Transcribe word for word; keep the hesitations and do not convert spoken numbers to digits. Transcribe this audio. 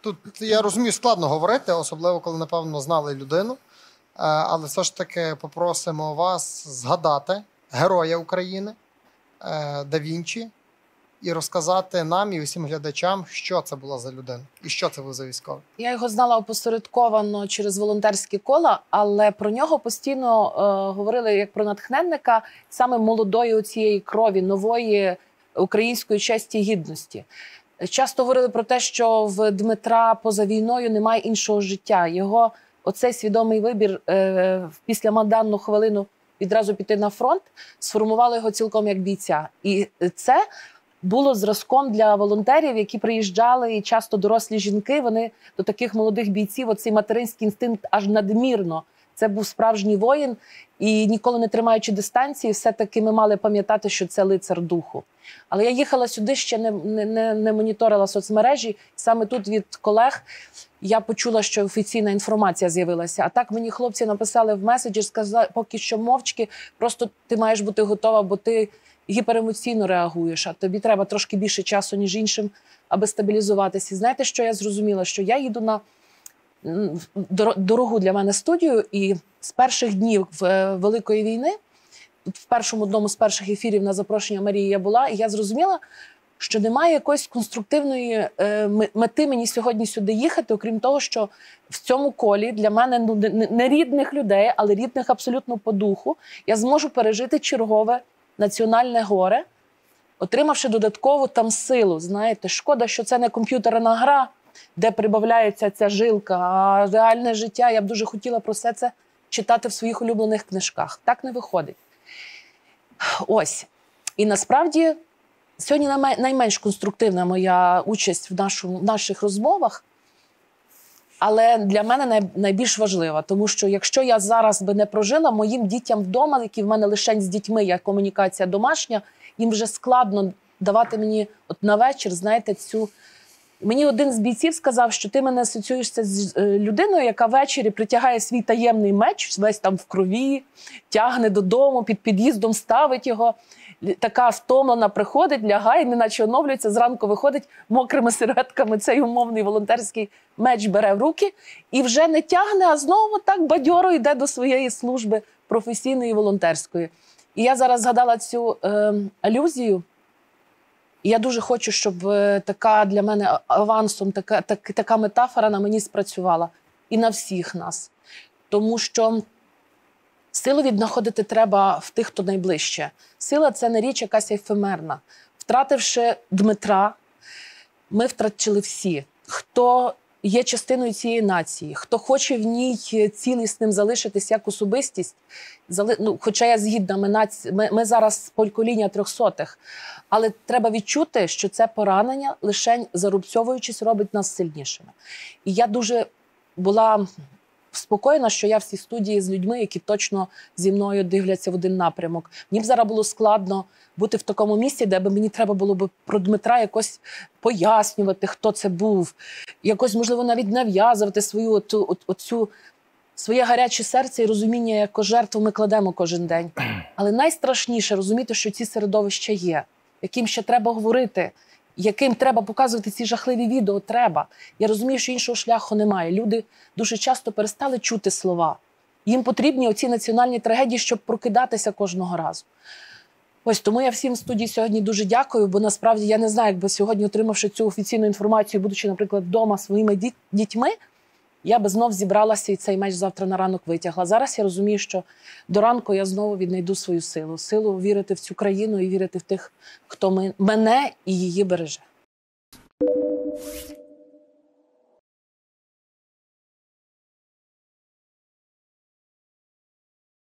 тут, я розумію, складно говорити, особливо, коли, напевно, знали людину. Але все ж таки попросимо вас згадати героя України Да Вінчі і розказати нам і усім глядачам, що це була за людина і що це був за військовий. Я його знала опосередковано через волонтерські кола, але про нього постійно е, говорили як про натхненника саме молодої цієї крові, нової української честі і гідності. Часто говорили про те, що в Дмитра поза війною немає іншого життя. Його оцей свідомий вибір е, після Майдану хвилину відразу піти на фронт сформувало його цілком як бійця. І це було зразком для волонтерів, які приїжджали, і часто дорослі жінки, вони до таких молодих бійців, оцей материнський інстинкт аж надмірно. Це був справжній воїн, і ніколи не тримаючи дистанції, все-таки ми мали пам'ятати, що це лицар духу. Але я їхала сюди, ще не, не, не моніторила соцмережі, саме тут від колег я почула, що офіційна інформація з'явилася. А так мені хлопці написали в меседжі, сказали, поки що мовчки, просто ти маєш бути готова, бо ти гіперемоційно реагуєш, а тобі треба трошки більше часу, ніж іншим, аби стабілізуватися. І знаєте, що я зрозуміла? Що я їду на дорогу для мене студію, і з перших днів Великої війни, в першому одному з перших ефірів на запрошення Марії я була, і я зрозуміла, що немає якоїсь конструктивної мети мені сьогодні сюди їхати, окрім того, що в цьому колі для мене ну, не рідних людей, але рідних абсолютно по духу, я зможу пережити чергове національне горе, отримавши додаткову там силу. Знаєте, шкода, що це не комп'ютерна гра, де прибавляється ця жилка, а реальне життя. Я б дуже хотіла про все це читати в своїх улюблених книжках. Так не виходить. Ось. І насправді сьогодні найменш конструктивна моя участь в, нашу, в наших розмовах, але для мене найбільш важлива, тому що якщо я зараз би не прожила, моїм дітям вдома, які в мене лише з дітьми, як комунікація домашня, їм вже складно давати мені от на вечір, знаєте, цю... Мені один з бійців сказав, що ти мене асоціюєшся з людиною, яка ввечері притягає свій таємний меч, весь там в крові, тягне додому, під під'їздом ставить його, така втомлена приходить, лягає, неначе оновлюється, зранку виходить мокрими серветками, цей умовний волонтерський меч бере в руки і вже не тягне, а знову так бадьоро йде до своєї служби професійної і волонтерської. І я зараз згадала цю е, алюзію. І я дуже хочу, щоб така для мене авансом, така, так, така метафора на мені спрацювала. І на всіх нас. Тому що силу віднаходити треба в тих, хто найближче. Сила – це не річ якась ефемерна. Втративши Дмитра, ми втратили всі. Хто є частиною цієї нації, хто хоче в ній цілісним залишитись як особистість, зали... ну, хоча я згідна, ми, наці... ми, ми зараз покоління трьохсотих, але треба відчути, що це поранення, лише зарубцьовуючись, робить нас сильнішими. І я дуже була спокійна, що я в цій студії з людьми, які точно зі мною дивляться в один напрямок. Мені б зараз було складно бути в такому місці, де б мені треба було б про Дмитра якось пояснювати, хто це був. Якось, можливо, навіть нав'язувати свою оту, от, оцю, своє гаряче серце і розуміння, яку жертву ми кладемо кожен день. Але найстрашніше розуміти, що ці середовища є, яким ще треба говорити, яким треба показувати ці жахливі відео, треба. Я розумію, що іншого шляху немає. Люди дуже часто перестали чути слова. Їм потрібні оці національні трагедії, щоб прокидатися кожного разу. Ось тому я всім в студії сьогодні дуже дякую, бо насправді я не знаю, якби сьогодні, отримавши цю офіційну інформацію, будучи, наприклад, вдома своїми дітьми, я би знов зібралася і цей меч завтра на ранок витягла. Зараз я розумію, що до ранку я знову віднайду свою силу. Силу вірити в цю країну і вірити в тих, хто мене і її береже.